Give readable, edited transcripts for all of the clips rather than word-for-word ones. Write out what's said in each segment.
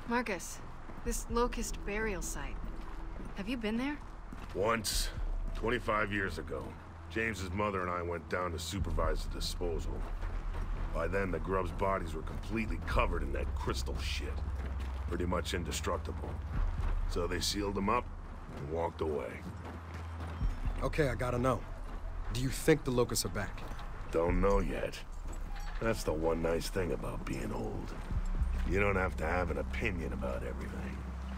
Marcus, this Locust burial site. Have you been there? Once, 25 years ago. James's mother and I went down to supervise the disposal. By then, the grubs' bodies were completely covered in that crystal shit. Pretty much indestructible. So they sealed them up and walked away. Okay, I gotta know. Do you think the Locusts are back? Don't know yet. That's the one nice thing about being old. You don't have to have an opinion about everything.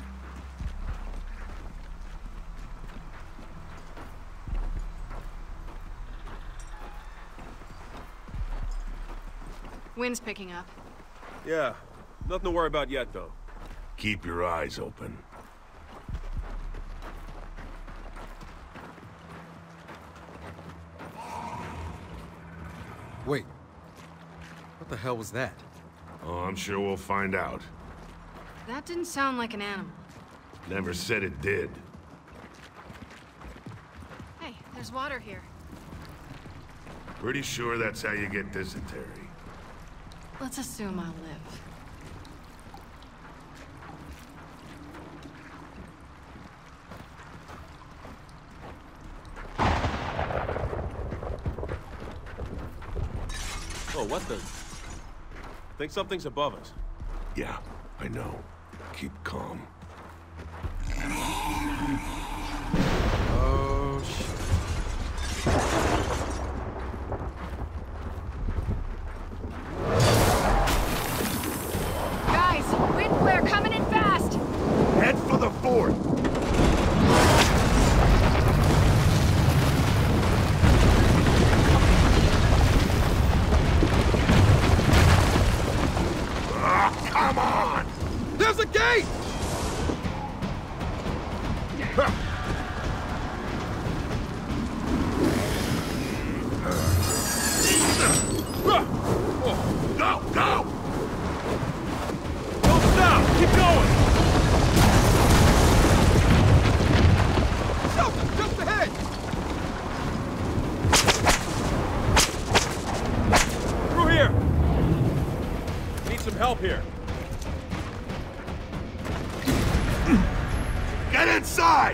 Wind's picking up. Yeah, nothing to worry about yet, though. Keep your eyes open. Wait. What the hell was that? Oh, I'm sure we'll find out. That didn't sound like an animal. Never said it did. Hey, there's water here. Pretty sure that's how you get dysentery. Let's assume I'll live. Oh, what the? Think something's above us. Yeah, I know. Keep calm. Oh, shit. Guys, wind flare coming in fast! Head for the fort! Come on! There's a gate! Go! Go! Don't stop! Keep going! Shelter, just ahead! Through here! Need some help here. Get inside!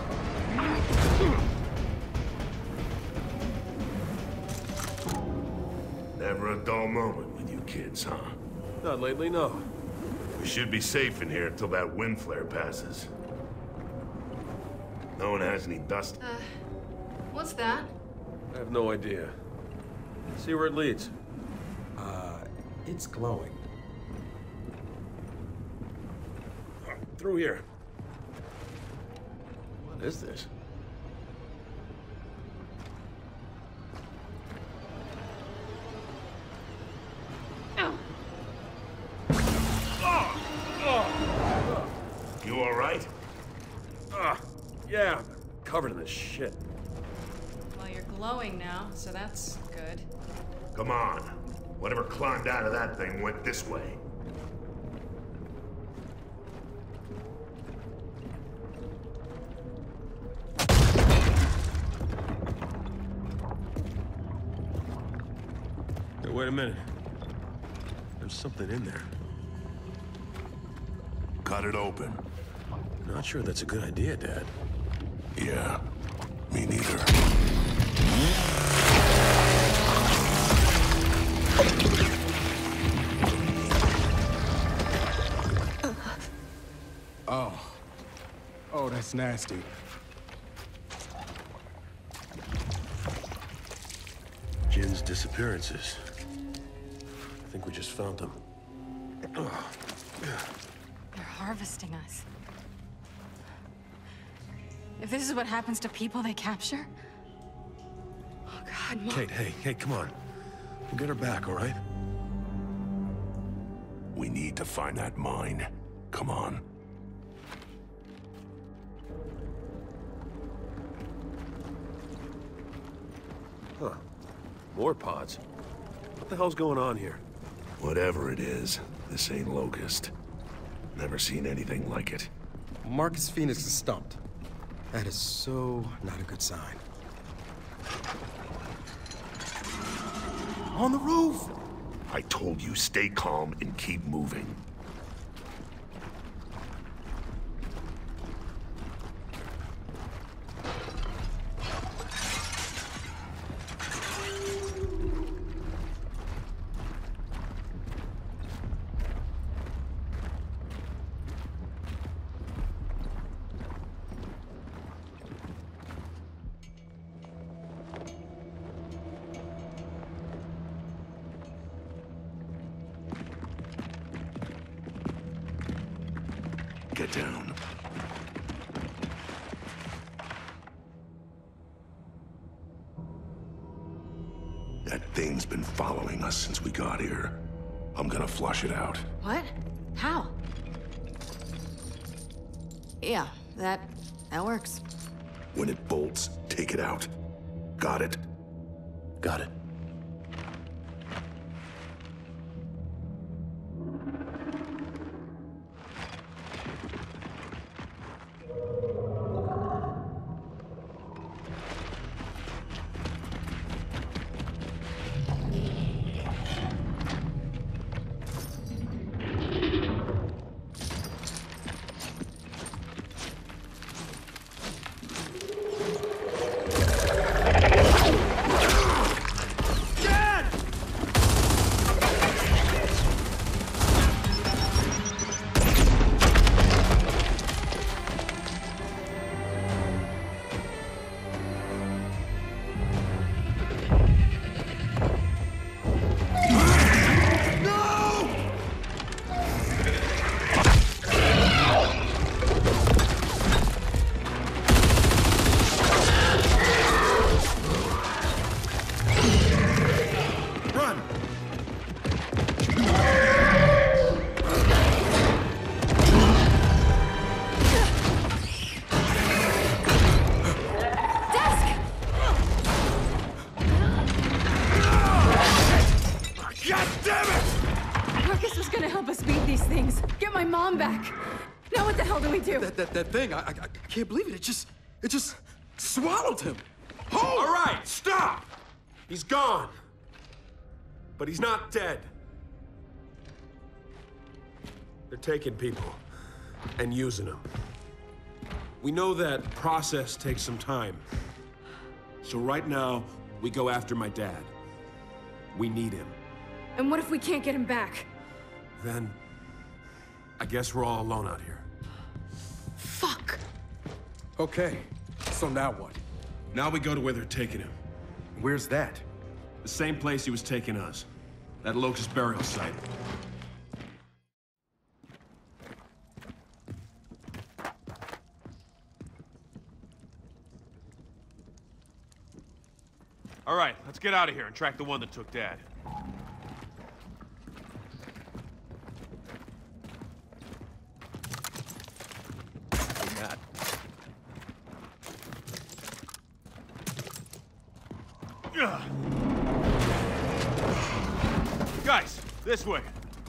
Never a dull moment with you kids, huh? Not lately, no. We should be safe in here until that wind flare passes. No one has any dust. What's that? I have no idea. See where it leads. It's glowing. Through here. What is this? You all right? Yeah, I'm covered in this shit. Well, you're glowing now, so that's good. Come on. Whatever climbed out of that thing went this way. Hey, wait a minute. There's something in there. Cut it open. Not sure that's a good idea, Dad. Yeah, me neither. Oh, that's nasty. Jin's disappearances. I think we just found them. They're harvesting us. If this is what happens to people they capture... Oh, God, Mom. Kate, hey, come on. We'll get her back, all right? We need to find that mine. Come on. Huh. More pods. What the hell's going on here? Whatever it is, this ain't Locust. Never seen anything like it. Marcus Phoenix is stumped. That is so not a good sign. On the roof! I told you, stay calm and keep moving. Get down. That thing's been following us since we got here. I'm gonna flush it out. What? How? Yeah, that works. When it bolts, take it out. Got it? Got it. That thing, I can't believe it. It just swallowed him. Hold! All right, stop! He's gone. But he's not dead. They're taking people and using them. We know that process takes some time. So right now, we go after my dad. We need him. And what if we can't get him back? Then, I guess we're all alone out here. Fuck! Okay, so now what? Now we go to where they're taking him. Where's that? The same place he was taking us. That Locust burial site. All right, let's get out of here and track the one that took Dad. Guys, this way.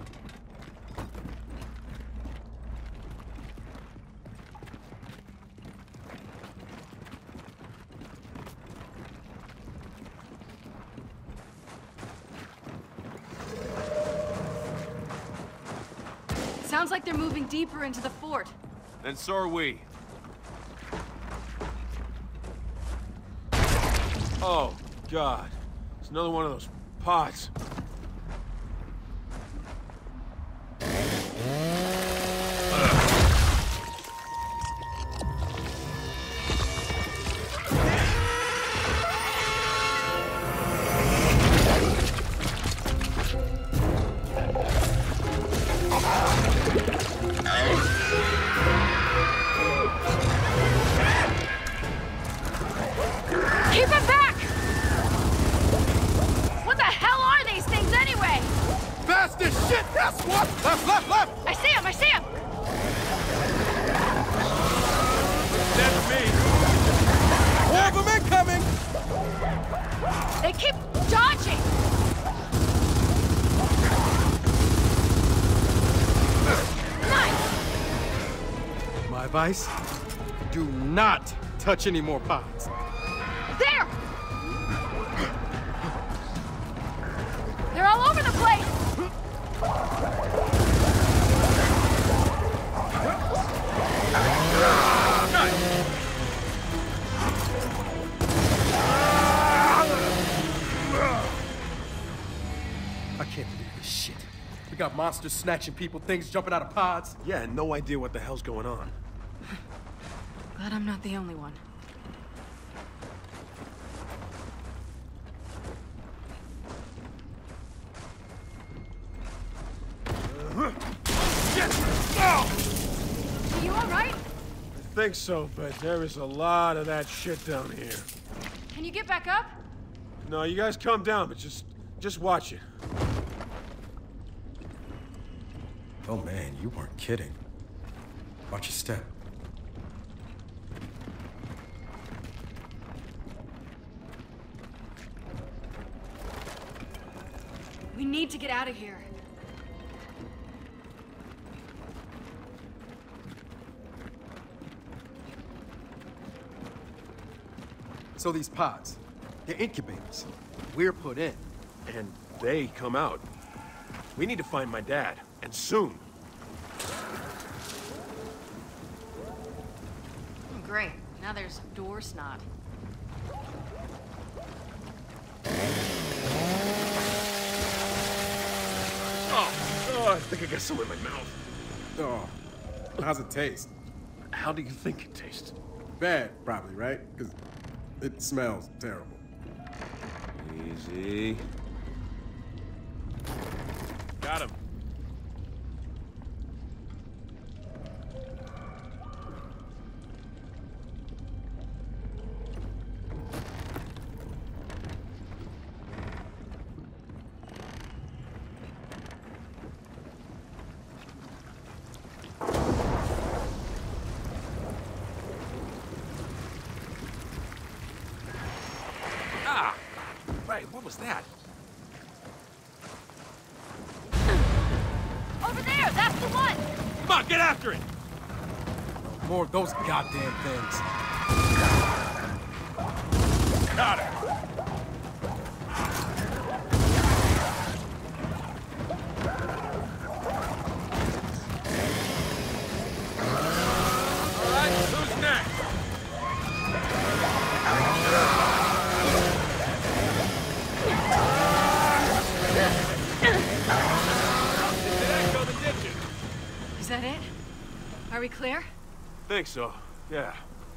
Sounds like they're moving deeper into the fort. And so are we. Oh, God. It's another one of those pods. Keep it back! What the hell are these things anyway? Fast as shit! That's what! Left, left, left! I see him! I see him! That's me. More of them incoming! They keep dodging! Nice! My advice? Do not touch any more pods. There! They're all over the place! I can't believe this shit. We got monsters snatching people, things jumping out of pods. Yeah, no idea what the hell's going on. Glad I'm not the only one. Are you alright? I think so, but there is a lot of that shit down here. Can you get back up? No, you guys calm down, but just watch it. Oh man, you weren't kidding. Watch your step. We need to get out of here. So these pods, they're incubators. We're put in. And they come out. We need to find my dad, and soon. Great. Now there's door snot. Oh, I think I got some in my mouth. Oh, how's it taste? How do you think it tastes? Bad, probably, right? Because it smells terrible. Easy. Got him. Right, what was that? Over there! That's the one! Come on, get after it! More of those goddamn things. Got it! All right, who's next? Is that it? Are we clear? Think so, yeah.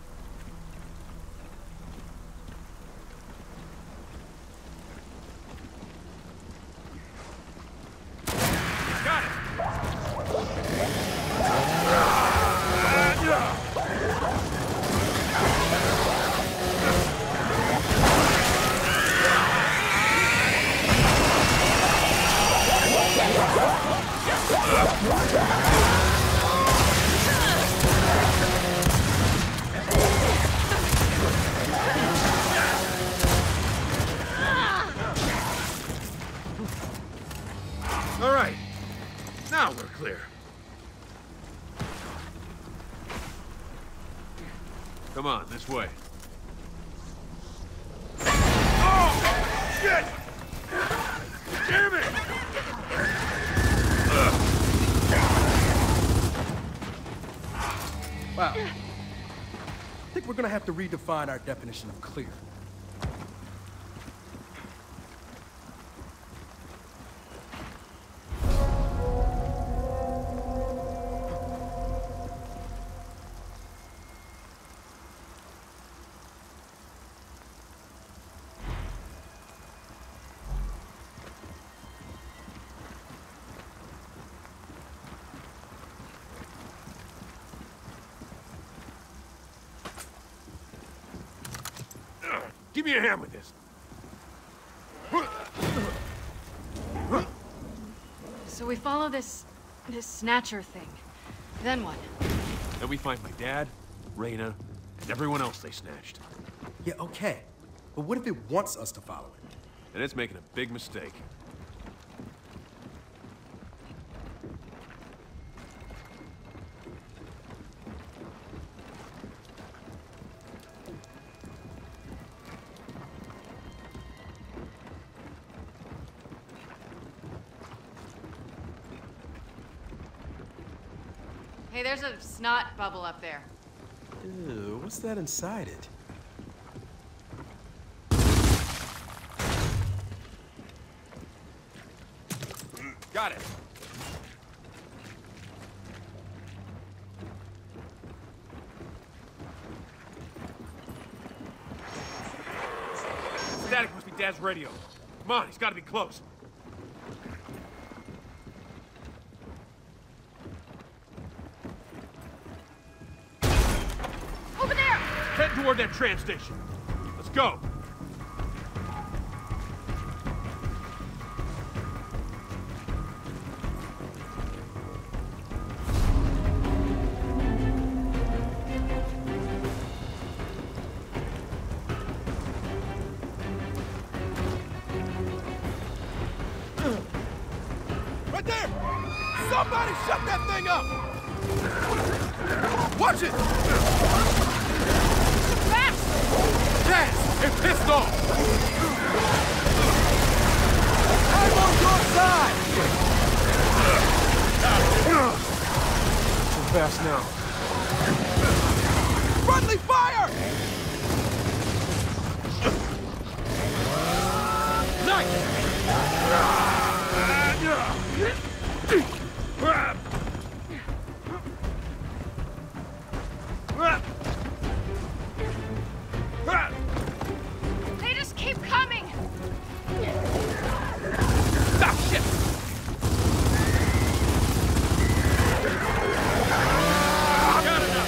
Got it! All right, now we're clear. Come on, this way. Oh, shit! Damn it! Wow. I think we're gonna have to redefine our definition of clear. Give me a hand with this. So we follow this snatcher thing. Then what? Then we find my dad, Reyna, and everyone else they snatched. Yeah, okay. But what if it wants us to follow it? And it's making a big mistake. Hey, there's a snot bubble up there. Ew, what's that inside it? Got it. Static must be Dad's radio. Come on, he's got to be close. toward that tram station. Let's go. Right there! Somebody shut that thing up! Watch it! Fast! Gas! It's pissed off! I'm on your side! Too fast now. Friendly fire! Nice! They just keep coming! Ah, shit! Got enough!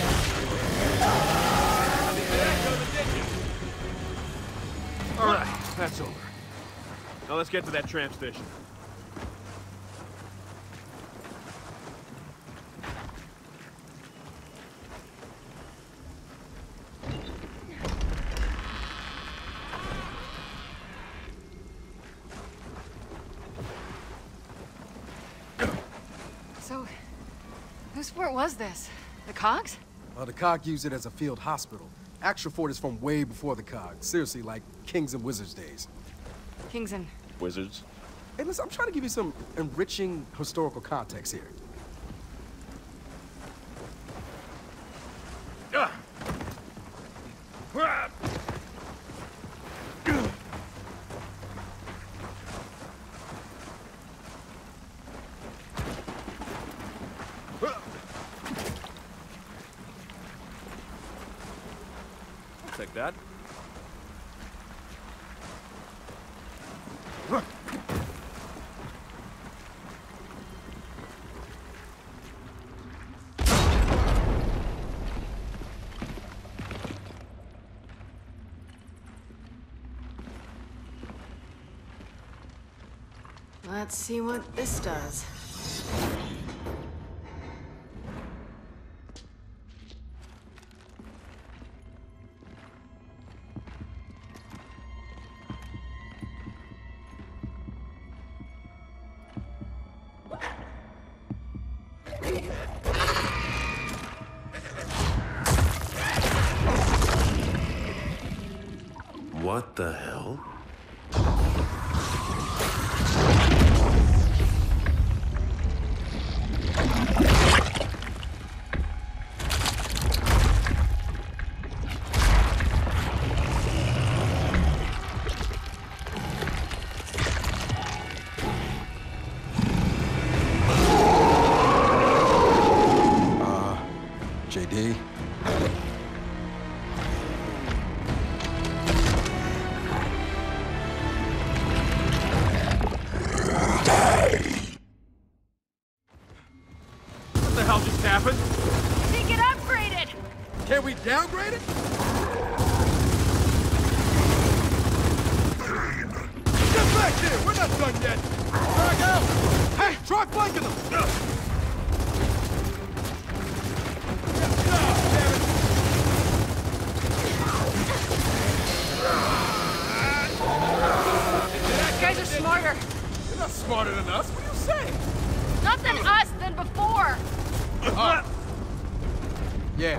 All right, that's over. Now let's get to that tram station. So, whose fort was this? The Cogs? The COG used it as a field hospital. Actual fort is from way before the COG. Seriously, like Kings and Wizards days. Kings and... Wizards. Hey, listen, I'm trying to give you some enriching historical context here. I'll take that. Let's see what this does. What the hell? JD? What the hell just happened? I think it upgraded! Can we downgrade it? Get back there! We're not done yet! Drag out! Hey, try flanking them! You guys are smarter. You're not smarter than us. What are you saying? Not than us, than before. Yeah.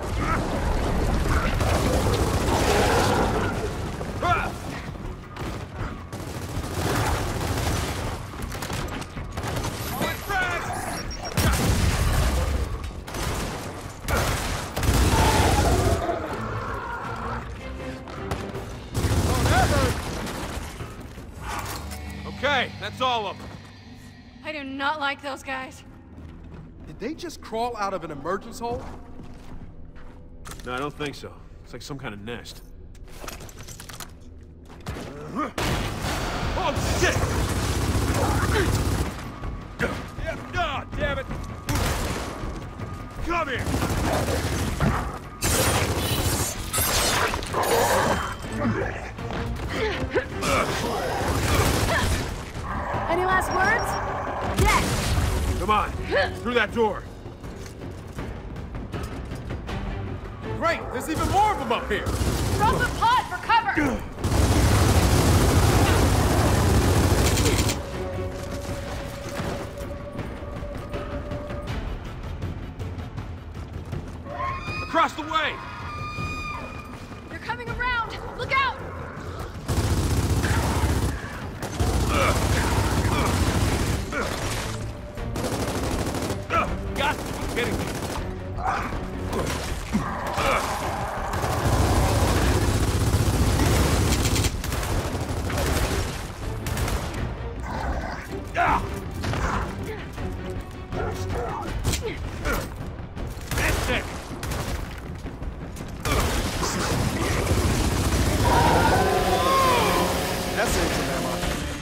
Okay, that's all of them. I do not like those guys. Did they just crawl out of an emergence hole? No, I don't think so. It's like some kind of nest. Oh, shit! Ah, damn it! Come here! Last words? Yes! Come on, through that door. Great, there's even more of them up here. Drop the pod for cover! Across the way! They're coming around! Look out! Got you, you're kidding me. That's it! That's it, Emma.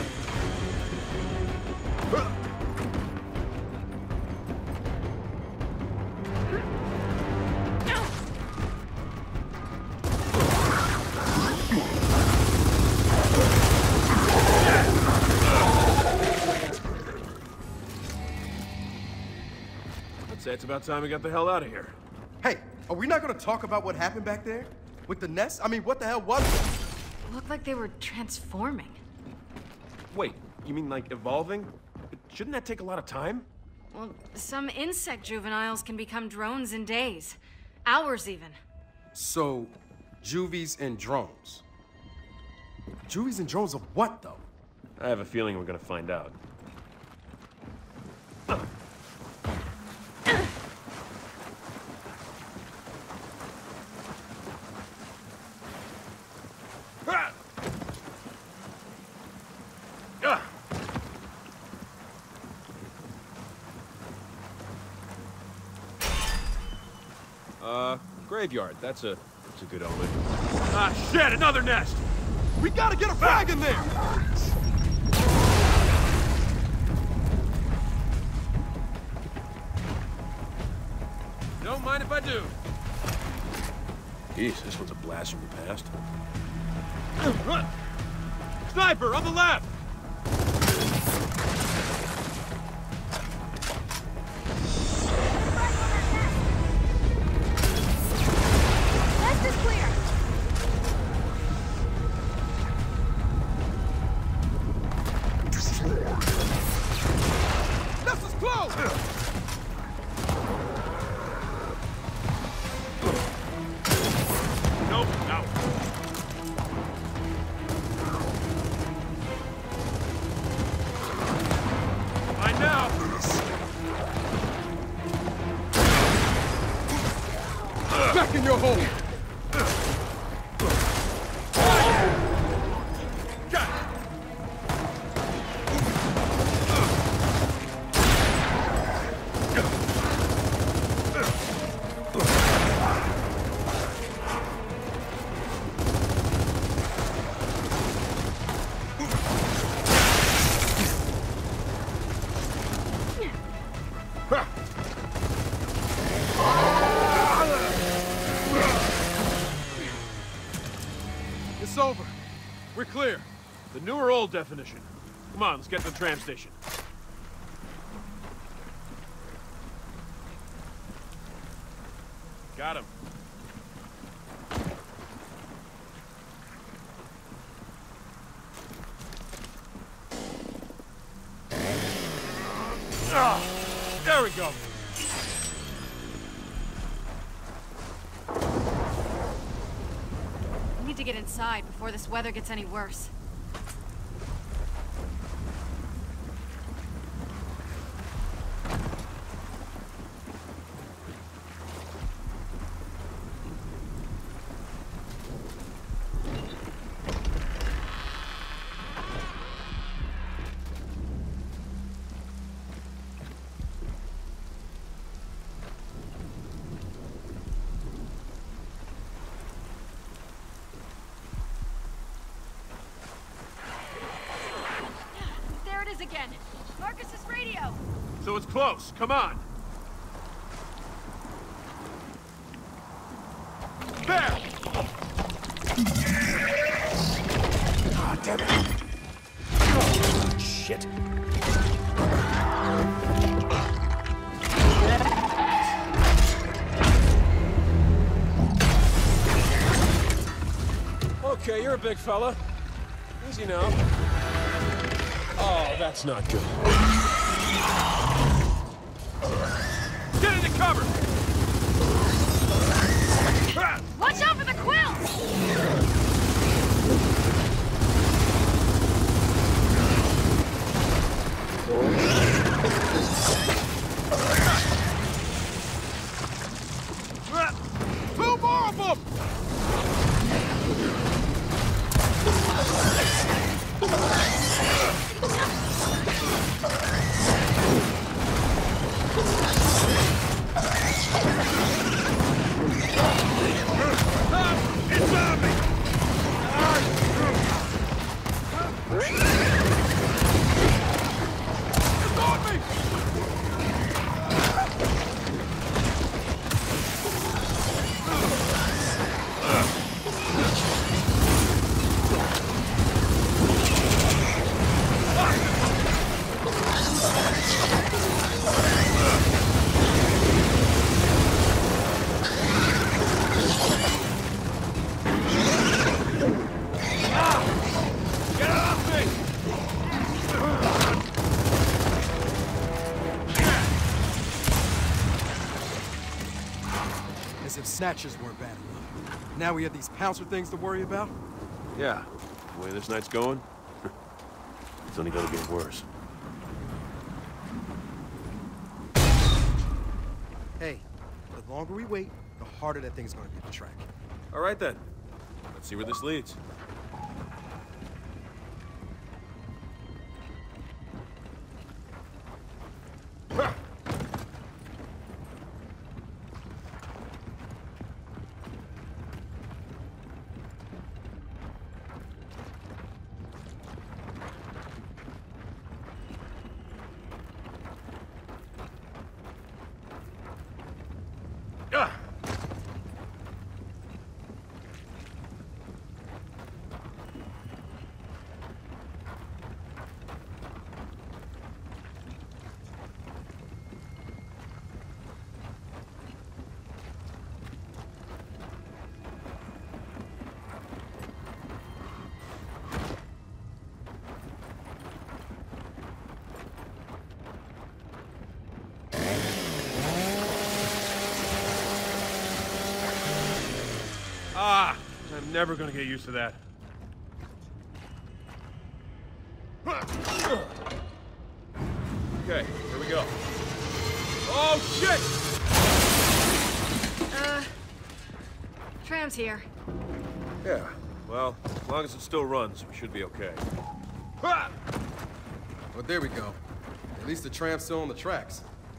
I'd say it's about time we got the hell out of here. Hey, are we not gonna talk about what happened back there? With the nest? I mean, what the hell was it? Looked like they were transforming. Wait, you mean like evolving? But shouldn't that take a lot of time? Well, some insect juveniles can become drones in days. Hours even. So, juvies and drones. Juvies and drones of what, though? I have a feeling we're gonna find out. Graveyard. That's a good omen. Ah, shit! Another nest! We gotta get a frag in there! Don't mind if I do. Jeez, this one's a blast from the past. Sniper, on the left! Nest is clear! Nest is close! Nope, no. Fine now. Back in your hole! It's over. We're clear. The new or old definition. Come on, let's get to the tram station. Got him. Ah, there we go. We need to get inside before this weather gets any worse. There it is again. Marcus's radio. So it's close. Come on. There! Ah, damn it. Oh, shit. Okay, you're a big fella. Easy now. Oh, that's not good. Get into cover! Watch out for the quills! Two more of them! It's on me! It's on me! Get off me! As if snatchers weren't bad enough. Now we have these pouncer things to worry about? Yeah, the way this night's going, it's only gonna get worse. Hey, the longer we wait, the harder that thing's gonna be to track. All right then, let's see where this leads. I'm never gonna get used to that. Okay, here we go. Oh, shit! Tram's here. Yeah, well, as long as it still runs, we should be okay. Well, there we go. At least the tramp's still on the tracks.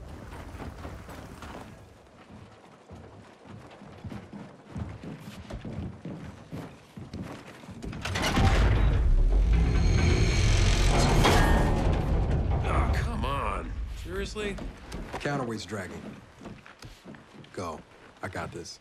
Oh, come on. Seriously? Counterweight's dragging. Go. I got this.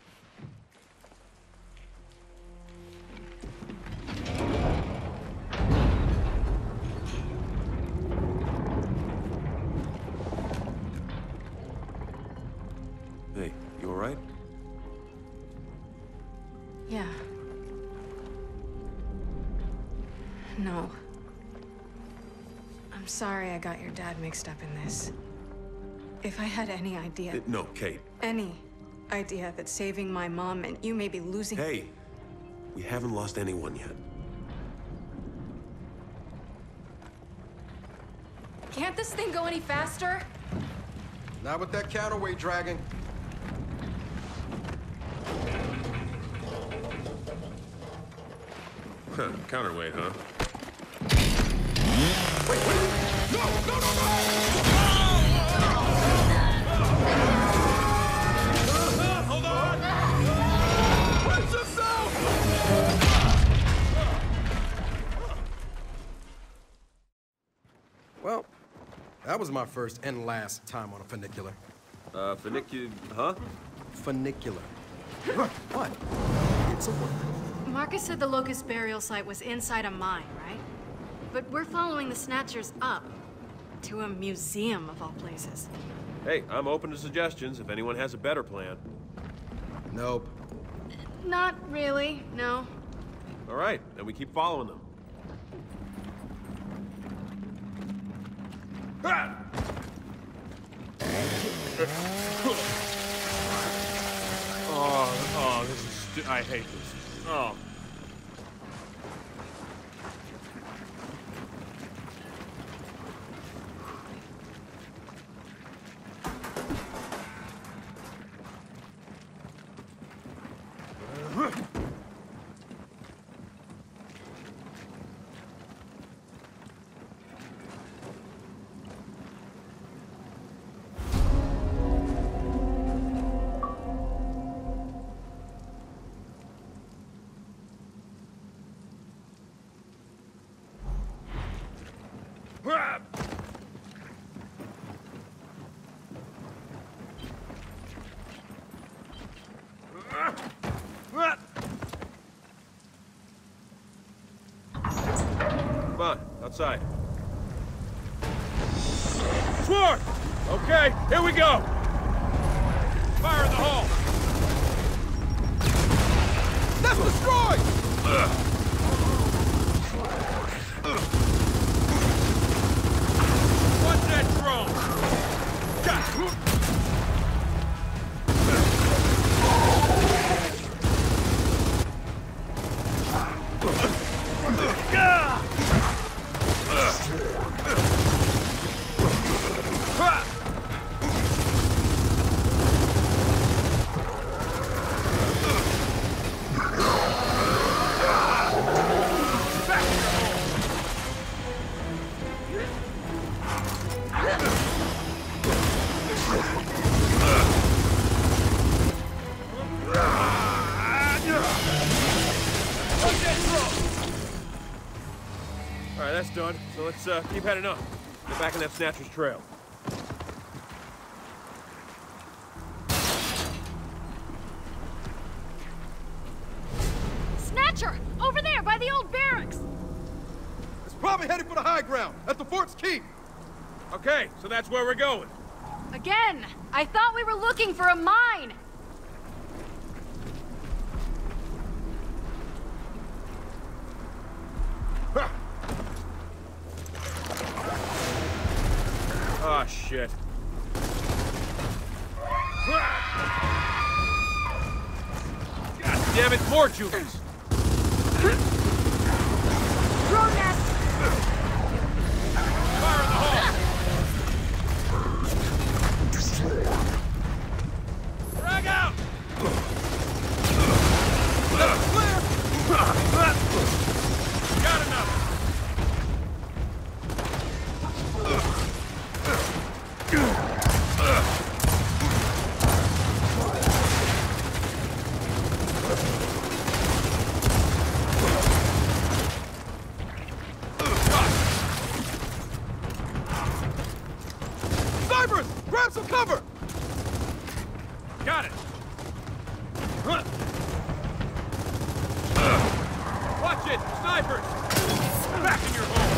Hey, you all right? Yeah. No. I'm sorry I got your dad mixed up in this. If I had any idea, No, Kate. any idea that saving my mom meant you may be losing... Hey, we haven't lost anyone yet. Can't this thing go any faster? Not with that counterweight dragging. Huh, counterweight, huh? Hold on! Brace yourself! Well, that was my first and last time on a funicular. Funicular, huh? Funicular. What? It's a word. Marcus said the Locust burial site was inside a mine, right? But we're following the Snatchers up to a museum of all places. Hey, I'm open to suggestions if anyone has a better plan. Nope. Not really, no. All right, then we keep following them. Oh, this is I hate this. Oh. Come on, outside. Swarm! Okay, here we go! Fire in the hole! That's destroyed! Watch that drone! Alright, that's done. So let's keep heading up. Get back in that Snatcher's trail. Snatcher! Over there, by the old barracks! It's probably headed for the high ground, at the fort's keep. Okay, so that's where we're going. Again! I thought we were looking for a mine! Ah, shit. God damn it, more Juvies! Drone nest! Fire in the hole! Frag out! Got enough! Snipers! Grab some cover! Got it! Watch it! Snipers! Back in your hole!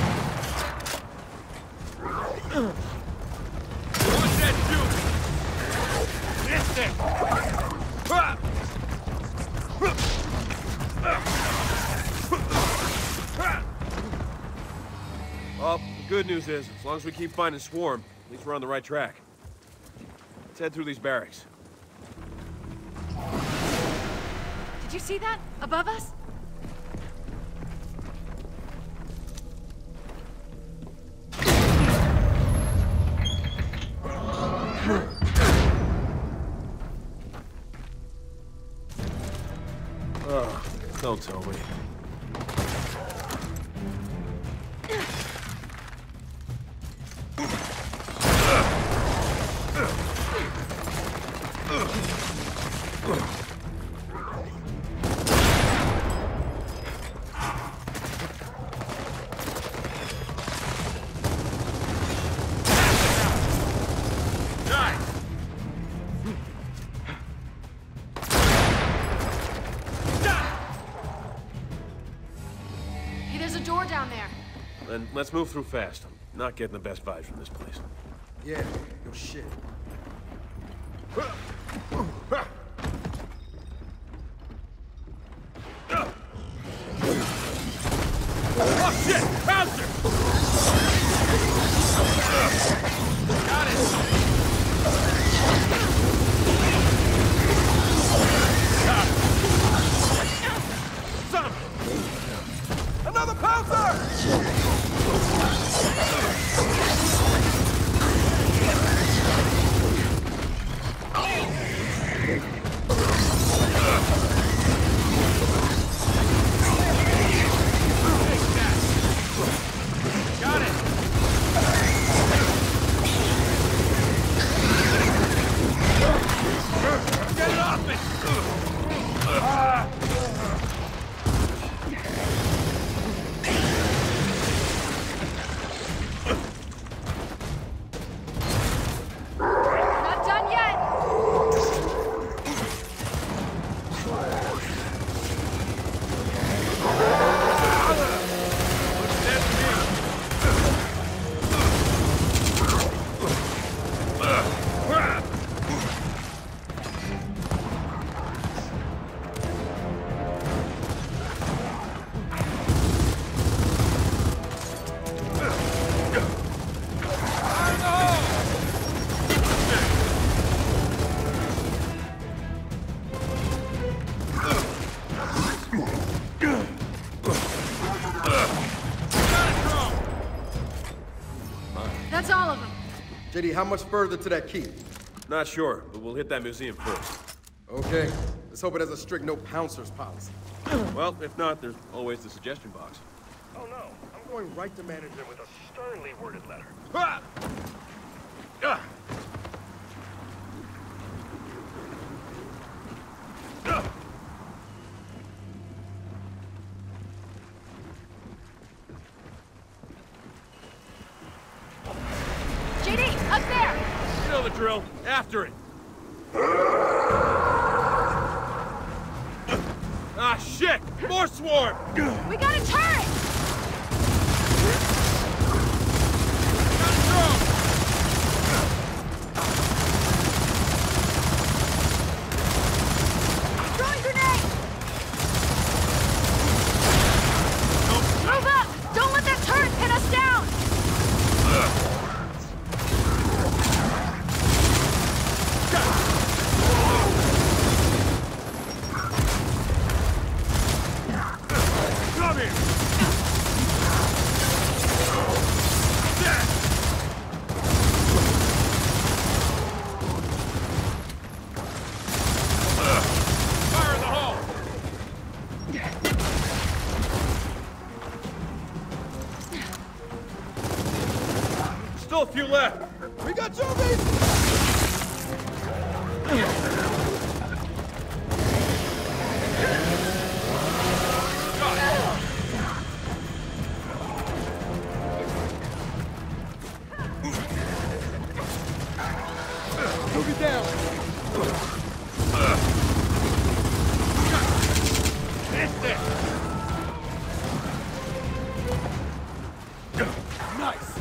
Watch that Juve! Missed it! Well, the good news is, as long as we keep finding Swarm, at least we're on the right track. Let's head through these barracks. Did you see that? Above us? Don't tell me. Hey, there's a door down there. Then let's move through fast. I'm not getting the best vibes from this place. Yeah, no shit. Not done yet! That's all of them. JD, how much further to that key? Not sure, but we'll hit that museum first. Okay. Let's hope it has a strict no pouncers policy. Well, if not, there's always the suggestion box. Oh no, I'm going right to management with a sternly worded letter. Ah! Ah! Ah! JD, up there! You know the drill. After it. Ah, shit! More swarm! We got a turret! Got a drone! Throwing grenade! Move up! Don't let that turret pin us down! Come here! Fire in the hole! Still a few left. We got zombies! Move it down. Missed it! Nice.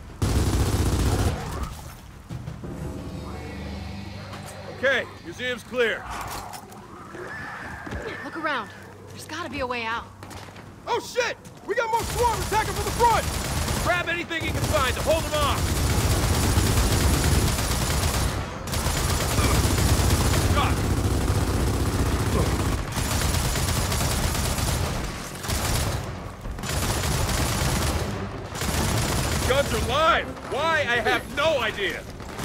Okay, museum's clear. Look around. There's gotta be a way out. Oh shit! We got more swarm attacking from the front! Grab anything you can find to hold them off. God. Guns are live. Why? I have no idea.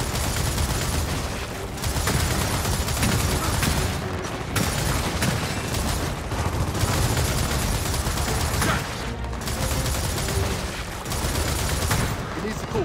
It needs to cool.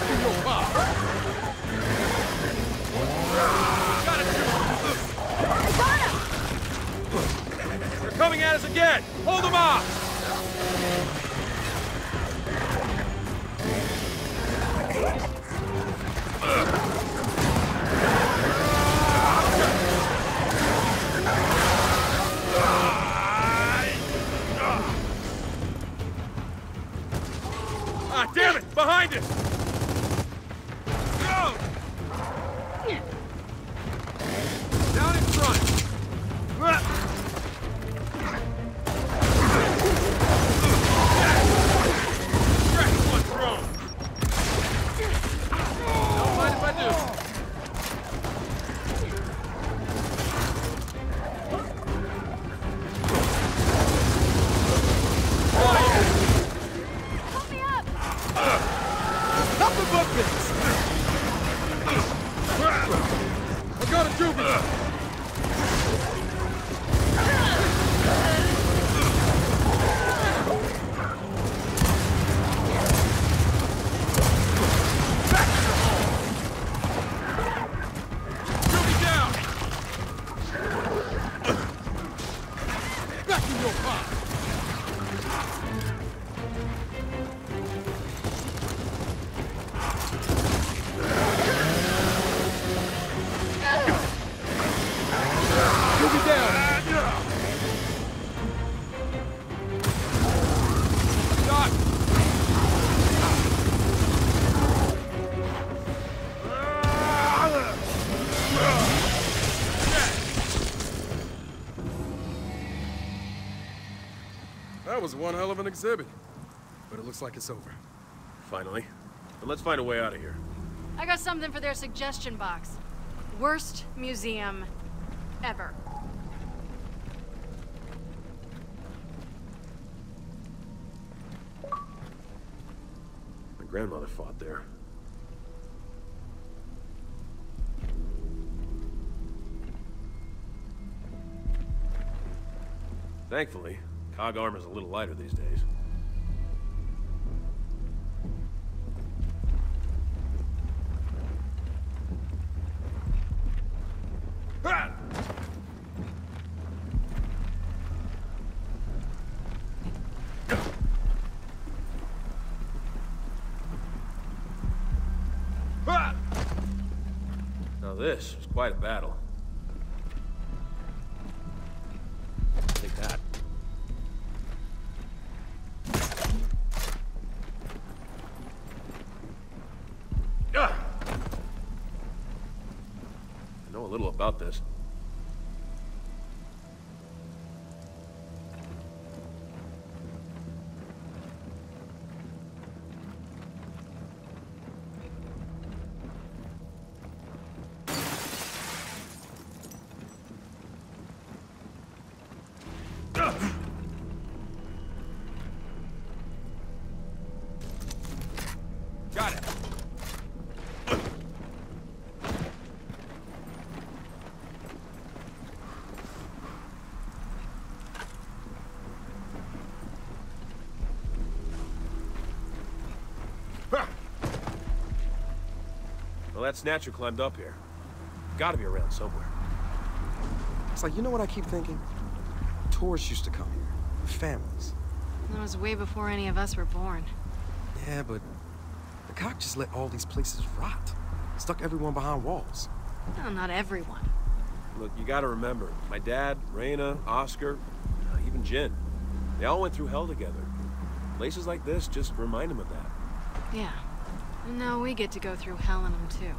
in your car! Got it, I got him! They're coming at us again! Hold them off! Ah, damn it! Behind us! Go! Down in front! Crack one thrown! Don't mind if I do. Help me up! Nothing but this! I got a juvenile! Shoot me down! Back in your car! Shoot me down! Doc! That was one hell of an exhibit. But it looks like it's over. Finally. But let's find a way out of here. I got something for their suggestion box. Worst museum ever. My grandmother fought there. Thankfully, COG armor's a little lighter these days. Ah! Ah! Now this was quite a battle. Take that. Ah! I know a little about this. Got it. Well, that Snatcher climbed up here. Gotta be around somewhere. It's like, you know what I keep thinking? Tourists used to come here. With families. That was way before any of us were born. Yeah, but the COG just let all these places rot. Stuck everyone behind walls. No, not everyone. Look, you gotta remember, my dad, Reyna, Oscar, even Jin, they all went through hell together. Places like this just remind them of that. Yeah. And now we get to go through hell in them too.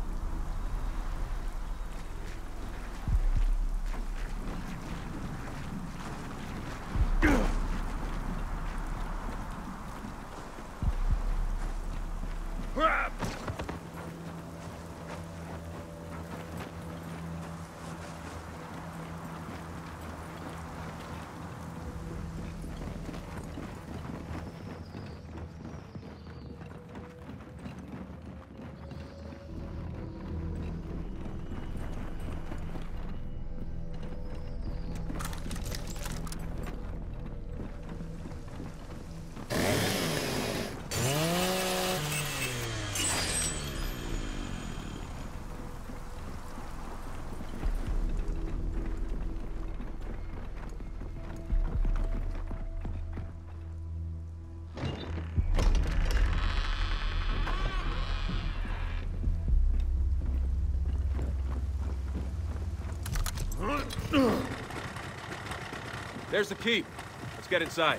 There's the key. Let's get inside.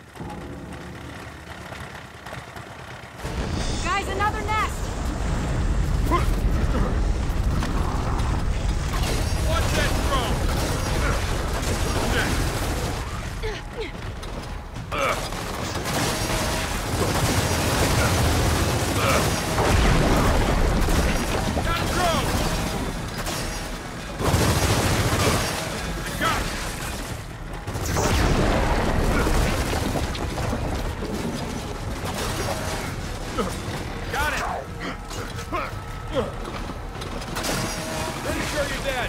Guys, another nest! Watch that drone! Got a drone! Got it! Got it! Pretty sure you're dead.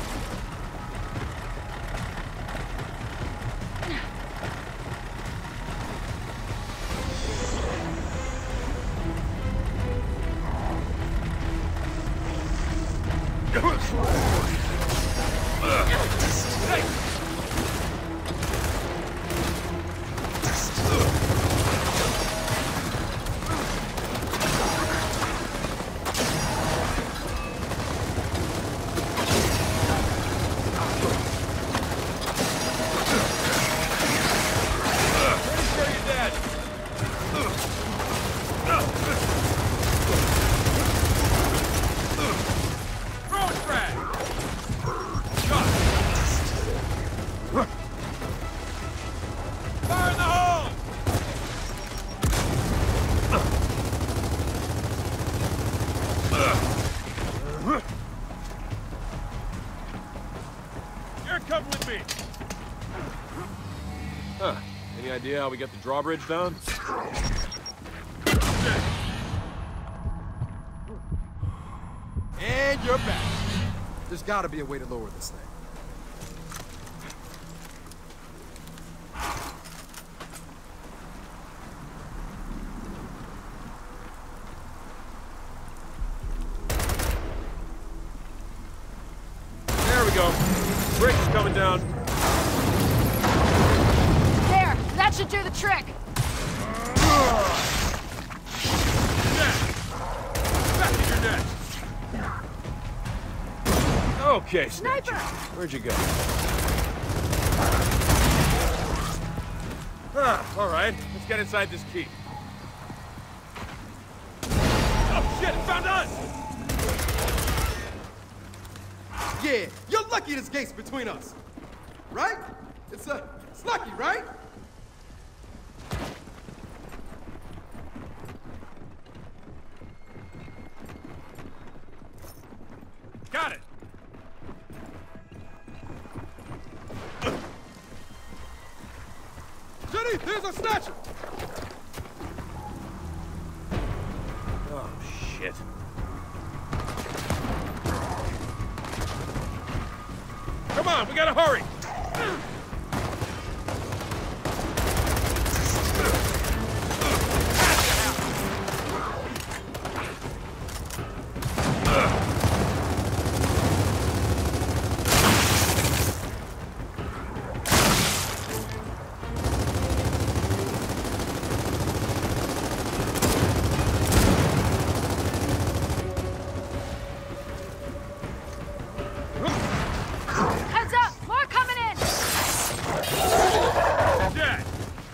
Fire in the hole! You're coming with me. Huh. Any idea how we got the drawbridge down? And you're back. There's gotta be a way to lower this thing. There we go. Bridge is coming down. There! That should do the trick! Back to your nest. Okay, Sniper! where'd you go? All right. Let's get inside this key. Oh shit, it found us! Yeah, you're lucky this gate's between us. Right? It's lucky, right? Got it! Jenny, there's a snatcher! Oh, shit. Come on, we gotta hurry! Heads up! More coming in! Dead!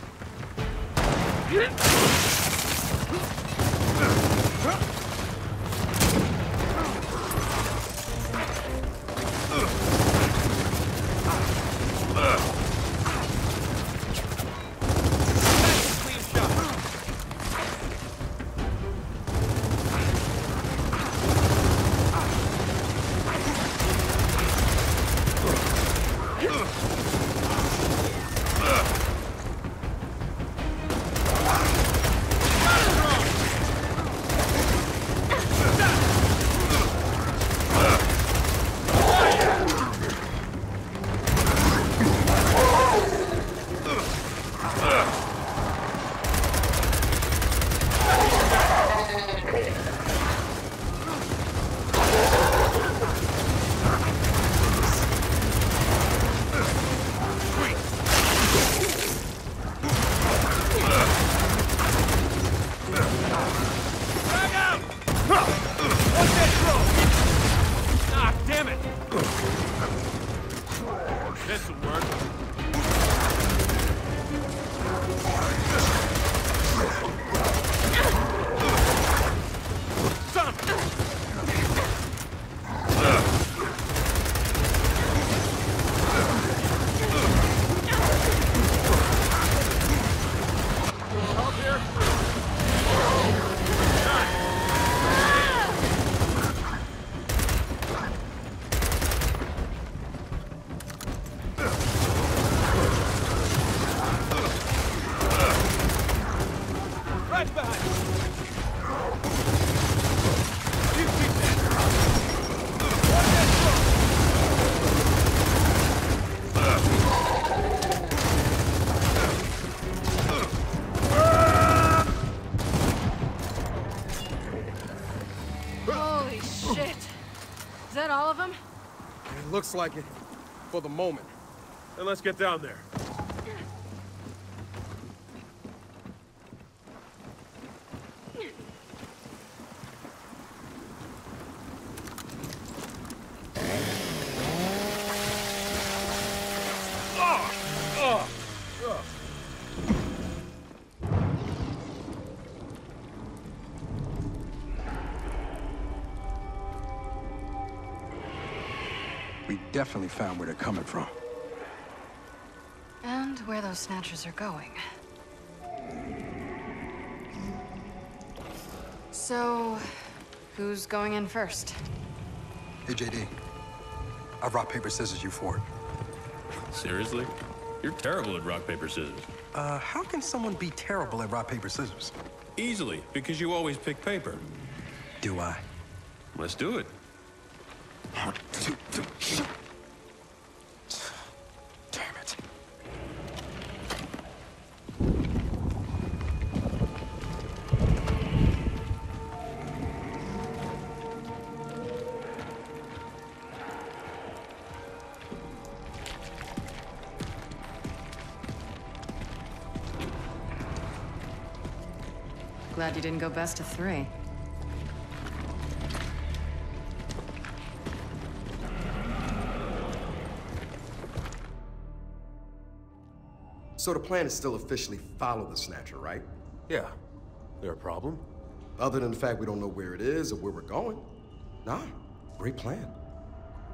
Clean shot. Frag out! What's that throw? Ah, damn it! This'll work. Holy shit! Is that all of them? It looks like it, for the moment. Then let's get down there. We definitely found where they're coming from. And where those snatchers are going. So, who's going in first? Hey, JD. I've rock, paper, scissors you for it. Seriously? You're terrible at rock, paper, scissors. How can someone be terrible at rock, paper, scissors? Easily, because you always pick paper. Do I? Let's do it. Damn it. Glad you didn't go best of 3. So the plan is still officially follow the Snatcher, right? Yeah. There a problem? Other than the fact we don't know where it is or where we're going. Nah, great plan.